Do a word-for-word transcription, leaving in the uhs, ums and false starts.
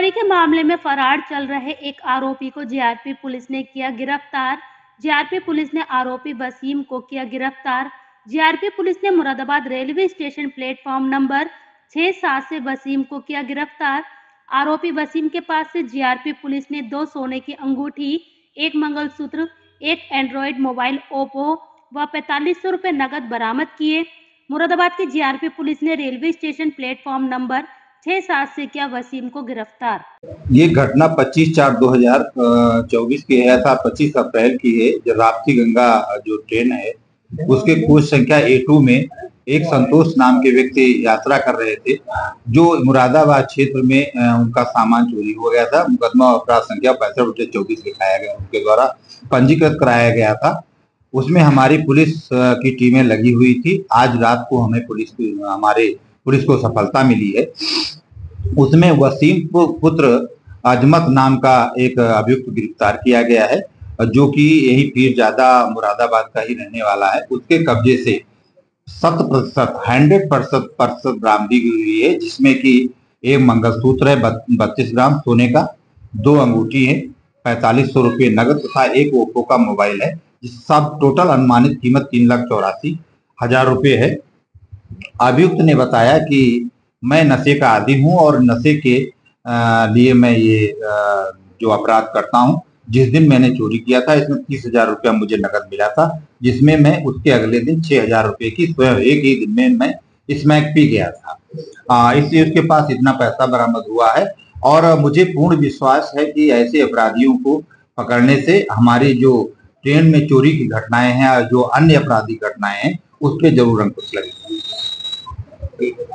चोरी के मामले में फरार चल रहे एक आरोपी को जीआरपी पुलिस ने किया गिरफ्तार। जीआरपी पुलिस ने आरोपी वसीम को किया गिरफ्तार। जीआरपी पुलिस ने Moradabad railway station platform number छह सात से वसीम को किया गिरफ्तार। आरोपी वसीम के पास से जीआरपी पुलिस ने दो सोने की अंगूठी, एक मंगलसूत्र, एक एंड्रॉयड मोबाइल ओप्पो व पैंतालीस सौ रुपए नकद बरामद किए। मुरादाबाद की जीआरपी पुलिस ने रेलवे स्टेशन प्लेटफॉर्म नंबर छह सात से किया वसीम को गिरफ्तार। ये घटना पच्चीस चार दो हजार चौबीस की है था पच्चीस अप्रैल की है। जब राप्ती गंगा जो ट्रेन है उसके कोच संख्या ए टू में एक संतोष नाम के व्यक्ति यात्रा कर रहे थे, जो मुरादाबाद क्षेत्र में उनका सामान चोरी हो गया था। मुकदमा अपराध संख्या पैंसठ बटे चौबीस लिखाया गया, उनके द्वारा पंजीकृत कराया गया था। उसमें हमारी पुलिस की टीमें लगी हुई थी। आज रात को हमें पुलिस की हमारे पुलिस को सफलता मिली है। उसमें वसीम पुत्र अजमत नाम का एक अभियुक्त गिरफ्तार किया गया है, जो कि यही पीरजादा मुरादाबाद का ही रहने वाला है। उसके कब्जे से शत प्रतिशत हंड्रेड प्रतिशत प्रतिशत बरामदी हुई है, जिसमें कि एक मंगलसूत्र है बत्तीस ग्राम सोने का, दो अंगूठी है, पैंतालीस सौ रुपये नगद तथा एक ओप्पो का मोबाइल है। सब टोटल अनुमानित कीमत तीन लाख चौरासी हजार रुपये है। अभियुक्त ने बताया कि मैं नशे का आदी हूं और नशे के लिए मैं ये जो अपराध करता हूं। जिस दिन मैंने चोरी किया था इसमें तीस हजार रुपया मुझे नकद मिला था, जिसमें मैं उसके अगले दिन छह हजार रुपये की स्वयं एक ही दिन में मैं स्मैक पी गया था। इसलिए उसके पास इतना पैसा बरामद हुआ है और मुझे पूर्ण विश्वास है कि ऐसे अपराधियों को पकड़ने से हमारी जो ट्रेन में चोरी की घटनाएं हैं और जो अन्य अपराधी घटनाएं हैं उस पर जरूर अंकुश लगेगा।